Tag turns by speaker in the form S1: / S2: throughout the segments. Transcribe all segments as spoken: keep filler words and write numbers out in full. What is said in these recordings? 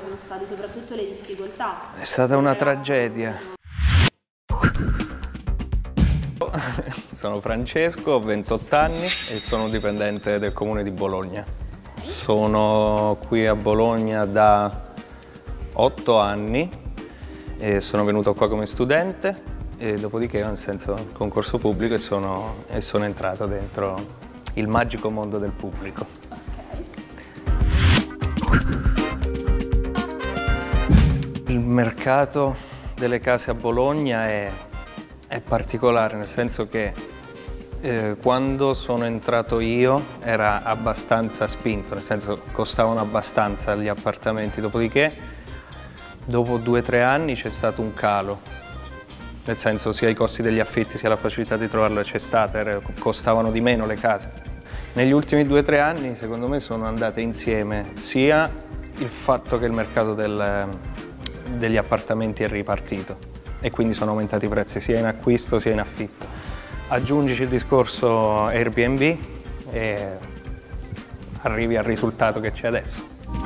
S1: sono state soprattutto le difficoltà?
S2: È stata una tragedia. Sono Francesco, ho ventotto anni e sono dipendente del comune di Bologna. Sono qui a Bologna da otto anni e sono venuto qua come studente e dopodiché, nel senso, concorso pubblico e sono, e sono entrato dentro il magico mondo del pubblico. Il mercato delle case a Bologna è, è particolare, nel senso che eh, quando sono entrato io era abbastanza spinto, nel senso costavano abbastanza gli appartamenti, dopodiché dopo due o tre anni c'è stato un calo, nel senso sia i costi degli affitti sia la facilità di trovarlo c'è stata, costavano di meno le case. Negli ultimi due o tre anni secondo me sono andate insieme sia il fatto che il mercato del, degli appartamenti è ripartito e quindi sono aumentati i prezzi sia in acquisto sia in affitto. Aggiungici il discorso Airbnb e arrivi al risultato che c'è adesso.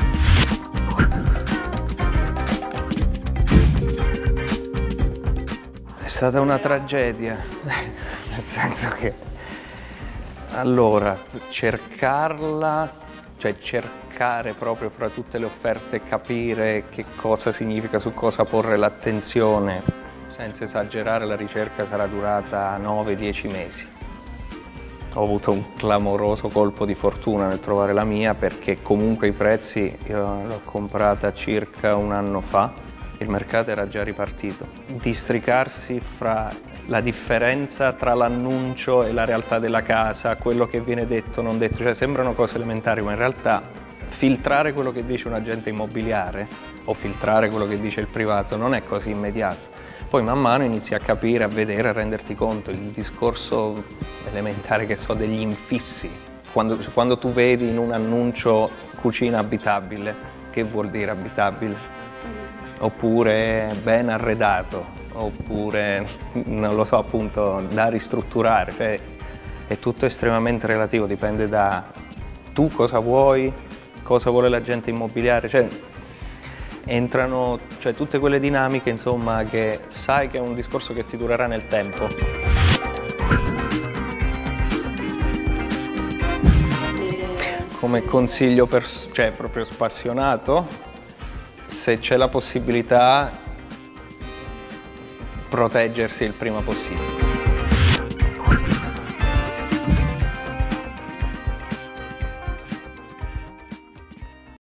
S2: È stata una tragedia, nel senso che allora cercarla, cioè cercare proprio fra tutte le offerte, capire che cosa significa, su cosa porre l'attenzione. Senza esagerare, la ricerca sarà durata nove dieci mesi. Ho avuto un clamoroso colpo di fortuna nel trovare la mia perché comunque i prezzi, io l'ho comprata circa un anno fa, il mercato era già ripartito. Districarsi fra la differenza tra l'annuncio e la realtà della casa, quello che viene detto, non detto, cioè sembrano cose elementari, ma in realtà filtrare quello che dice un agente immobiliare o filtrare quello che dice il privato non è così immediato. Poi man mano inizi a capire, a vedere, a renderti conto. Il discorso elementare che so degli infissi. Quando, quando tu vedi in un annuncio cucina abitabile, che vuol dire abitabile? Oppure ben arredato, oppure, non lo so, appunto, da ristrutturare. Cioè, è tutto estremamente relativo, dipende da tu cosa vuoi, cosa vuole l'agente immobiliare. Cioè, entrano cioè, tutte quelle dinamiche, insomma, che sai che è un discorso che ti durerà nel tempo. Come consiglio per, cioè, proprio spassionato, se c'è la possibilità, proteggersi il prima possibile.